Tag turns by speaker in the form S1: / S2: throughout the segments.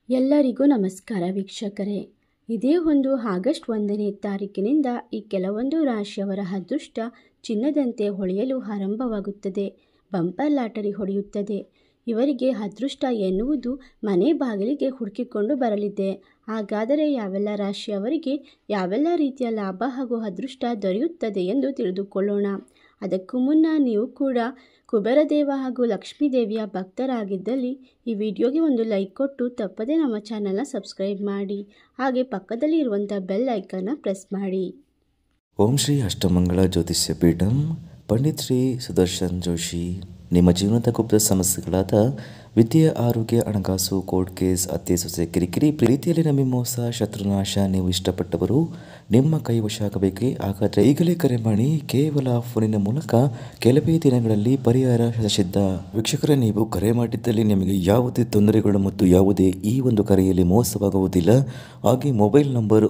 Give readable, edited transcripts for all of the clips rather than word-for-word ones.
S1: ಎಲ್ಲರಿಗೂ ನಮಸ್ಕಾರ ವೀಕ್ಷಕರೇ. ಇದೇ ಒಂದು ಆಗಸ್ಟ್ 1ನೇ ತಾರೀಕಿನಿಂದ ಈ ಕೆಲವೊಂದು ರಾಶಿಯವರ ಅದೃಷ್ಟ ಚಿನ್ನದಂತೆ ಹೊಳೆಯಲು ಆರಂಭವಾಗುತ್ತದೆ. ಬಂಪರ್ ಲಾಟರಿ ಹೊಡೆಯುತ್ತದೆ. ಇವರಿಗೆ ಅದೃಷ್ಟ ಎನ್ನುವುದು ಮನೆ ಬಾಗಿಲಿಗೆ ಹುಡುಕಿಕೊಂಡು ಬರಲಿದೆ. ಹಾಗಾದರೆ ಯಾವೆಲ್ಲ ರಾಶಿಯವರಿಗೆ ಯಾವೆಲ್ಲ ರೀತಿಯ ಲಾಭ ಹಾಗೂ ಅದೃಷ್ಟ ದೊರೆಯುತ್ತದೆ ಎಂದು ತಿಳಿದುಕೊಳ್ಳೋಣ. ಅದಕ್ಕೂ ಮುನ್ನ ನೀವು ಕೂಡ ಕುಬೇರದೇವ ಹಾಗೂ ಲಕ್ಷ್ಮೀ ದೇವಿಯ ಭಕ್ತರಾಗಿದ್ದಲ್ಲಿ ಈ ವಿಡಿಯೋಗೆ ಒಂದು ಲೈಕ್ ಕೊಟ್ಟು ತಪ್ಪದೇ ನಮ್ಮ ಚಾನಲ್ನ ಸಬ್ಸ್ಕ್ರೈಬ್ ಮಾಡಿ. ಹಾಗೆ ಪಕ್ಕದಲ್ಲಿ ಇರುವಂಥ ಬೆಲ್ ಐಕನ್ನ ಪ್ರೆಸ್ ಮಾಡಿ.
S2: ಓಂ ಶ್ರೀ ಅಷ್ಟಮಂಗಳ ಜ್ಯೋತಿಷ್ಯ ಪೀಠಂ ಪಂಡಿತ್ ಶ್ರೀ ಸುದರ್ಶನ್ ಜೋಶಿ. ನಿಮ್ಮ ಜೀವನದ ಗುಪ್ತ ಸಮಸ್ಯೆಗಳಾದ ವಿದ್ಯೆ, ಆರೋಗ್ಯ, ಹಣಕಾಸು, ಕೋರ್ಟ್ ಕೇಸ್, ಅತ್ತೆ ಸೊಸೆ ಕಿರಿಕಿರಿ, ಪ್ರೀತಿಯಲ್ಲಿ ನಮಗೆ ಮೋಸ, ಶತ್ರುನಾಶ, ನೀವು ಇಷ್ಟಪಟ್ಟವರು ನಿಮ್ಮ ಕೈವಶ ಆಗಬೇಕೆ? ಹಾಗಾದರೆ ಈಗಲೇ ಕರೆ ಮಾಡಿ. ಕೇವಲ ಫೋನಿನ ಮೂಲಕ ಕೆಲವೇ ದಿನಗಳಲ್ಲಿ ಪರಿಹಾರ ಸಿದ್ಧ. ವೀಕ್ಷಕರೇ, ನೀವು ಕರೆ ಮಾಡಿದ್ದಲ್ಲಿ ನಿಮಗೆ ಯಾವುದೇ ತೊಂದರೆಗಳು ಮತ್ತು ಯಾವುದೇ ಈ ಒಂದು ಕರೆಯಲ್ಲಿ ಮೋಸವಾಗುವುದಿಲ್ಲ. ಹಾಗೆ ಮೊಬೈಲ್ ನಂಬರ್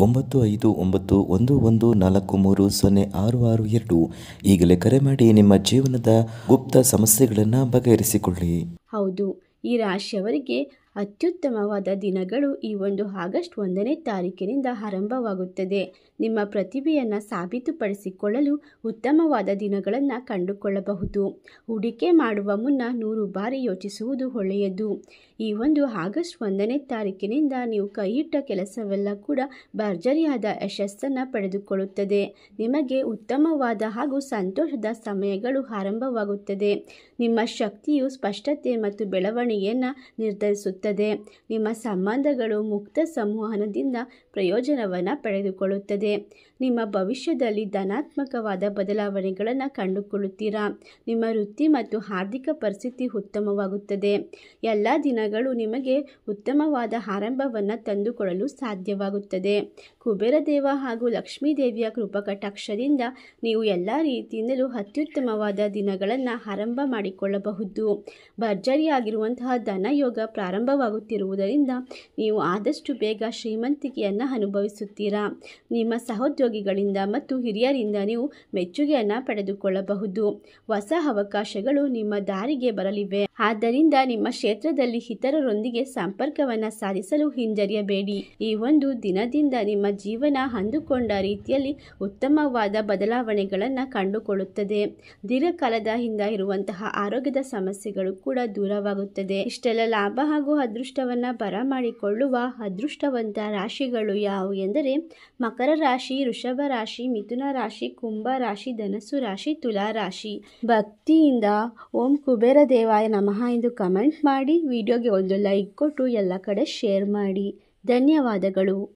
S2: 951114306662 ಈಗಲೇ ಕರೆ ಮಾಡಿ ನಿಮ್ಮ ಜೀವನದ ಗುಪ್ತ ಸಮಸ್ಯೆಗಳನ್ನು ಬಗೆಹರಿಸಿಕೊಳ್ಳಿ.
S1: ಹೌದು, ಈ ರಾಶಿಯವರಿಗೆ ಅತ್ಯುತ್ತಮವಾದ ದಿನಗಳು ಈ ಒಂದು ಆಗಸ್ಟ್ 1ನೇ ತಾರೀಕಿನಿಂದ ಆರಂಭವಾಗುತ್ತದೆ. ನಿಮ್ಮ ಪ್ರತಿಭೆಯನ್ನು ಸಾಬೀತುಪಡಿಸಿಕೊಳ್ಳಲು ಉತ್ತಮವಾದ ದಿನಗಳನ್ನು ಕಂಡುಕೊಳ್ಳಬಹುದು. ಹೂಡಿಕೆ ಮಾಡುವ ಮುನ್ನ 100 ಬಾರಿ ಯೋಚಿಸುವುದು ಒಳ್ಳೆಯದು. ಈ ಒಂದು ಆಗಸ್ಟ್ 1ನೇ ತಾರೀಕಿನಿಂದ ನೀವು ಕೈಯಿಟ್ಟ ಕೆಲಸವೆಲ್ಲ ಕೂಡ ಭರ್ಜರಿಯಾದ ಯಶಸ್ಸನ್ನು ಪಡೆದುಕೊಳ್ಳುತ್ತದೆ. ನಿಮಗೆ ಉತ್ತಮವಾದ ಹಾಗೂ ಸಂತೋಷದ ಸಮಯಗಳು ಆರಂಭವಾಗುತ್ತದೆ. ನಿಮ್ಮ ಶಕ್ತಿಯು ಸ್ಪಷ್ಟತೆ ಮತ್ತು ಬೆಳವಣಿಗೆಯನ್ನು ನಿರ್ಧರಿಸುತ್ತದೆ. ನಿಮ್ಮ ಸಂಬಂಧಗಳು ಮುಕ್ತ ಸಂವಹನದಿಂದ ಪ್ರಯೋಜನವನ್ನು ಪಡೆದುಕೊಳ್ಳುತ್ತದೆ. ನಿಮ್ಮ ಭವಿಷ್ಯದಲ್ಲಿ ಧನಾತ್ಮಕವಾದ ಬದಲಾವಣೆಗಳನ್ನು ಕಂಡುಕೊಳ್ಳುತ್ತೀರಾ. ನಿಮ್ಮ ವೃತ್ತಿ ಮತ್ತು ಆರ್ಥಿಕ ಪರಿಸ್ಥಿತಿ ಉತ್ತಮವಾಗುತ್ತದೆ. ಎಲ್ಲ ದಿನಗಳು ನಿಮಗೆ ಉತ್ತಮವಾದ ಆರಂಭವನ್ನು ತಂದುಕೊಡಲು ಸಾಧ್ಯವಾಗುತ್ತದೆ. ಕುಬೇರದೇವ ಹಾಗೂ ಲಕ್ಷ್ಮೀ ದೇವಿಯ ಕೃಪಾಕಟಾಕ್ಷದಿಂದ ನೀವು ಎಲ್ಲ ರೀತಿಯಿಂದಲೂ ಅತ್ಯುತ್ತಮವಾದ ದಿನಗಳನ್ನು ಆರಂಭ ಮಾಡಿಕೊಳ್ಳಬಹುದು. ಭರ್ಜರಿಯಾಗಿರುವಂತಹ ಧನಯೋಗ ಪ್ರಾರಂಭವಾಗುತ್ತಿರುವುದರಿಂದ ನೀವು ಆದಷ್ಟು ಬೇಗ ಶ್ರೀಮಂತಿಕೆಯನ್ನು ಅನುಭವಿಸುತ್ತೀರಾ. ನಿಮ್ಮ ಸಹೋದ್ಯೋಗಿಗಳಿಂದ ಮತ್ತು ಹಿರಿಯರಿಂದ ನೀವು ಮೆಚ್ಚುಗೆಯನ್ನು ಪಡೆದುಕೊಳ್ಳಬಹುದು. ಹೊಸ ಅವಕಾಶಗಳು ನಿಮ್ಮ ದಾರಿಗೆ ಬರಲಿವೆ. ಆದ್ದರಿಂದ ನಿಮ್ಮ ಕ್ಷೇತ್ರದಲ್ಲಿ ಇತರರೊಂದಿಗೆ ಸಂಪರ್ಕವನ್ನು ಸಾಧಿಸಲು ಹಿಂಜರಿಯಬೇಡಿ. ಈ ಒಂದು ದಿನದಿಂದ ನಿಮ್ಮ ಜೀವನ ಅಂದುಕೊಂಡ ರೀತಿಯಲ್ಲಿ ಉತ್ತಮವಾದ ಬದಲಾವಣೆಗಳನ್ನು ಕಂಡುಕೊಳ್ಳುತ್ತದೆ. ದೀರ್ಘಕಾಲದ ಹಿಂದೆ ಇರುವಂತಹ ಆರೋಗ್ಯದ ಸಮಸ್ಯೆಗಳು ಕೂಡ ದೂರವಾಗುತ್ತದೆ. ಇಷ್ಟೆಲ್ಲ ಲಾಭ ಹಾಗೂ ಅದೃಷ್ಟವನ್ನು ಬರಮಾಡಿಕೊಳ್ಳುವ ಅದೃಷ್ಟವಂತ ರಾಶಿಗಳು ಯಾವುವು ಎಂದರೆ ಮಕರ ರಾಶಿ, ವೃಷಭ ರಾಶಿ, ಮಿಥುನ ರಾಶಿ, ಕುಂಭ ರಾಶಿ, ಧನಸ್ಸು ರಾಶಿ, ತುಲಾ ರಾಶಿ. ಭಕ್ತಿಯಿಂದ ಓಂ ಕುಬೇರ ದೇವಾಯ ನಮಃ ಎಂದು ಕಮೆಂಟ್ ಮಾಡಿ. ವಿಡಿಯೋಗೆ ಒಂದು ಲೈಕ್ ಕೊಟ್ಟು ಎಲ್ಲ ಕಡೆ ಶೇರ್ ಮಾಡಿ. ಧನ್ಯವಾದಗಳು.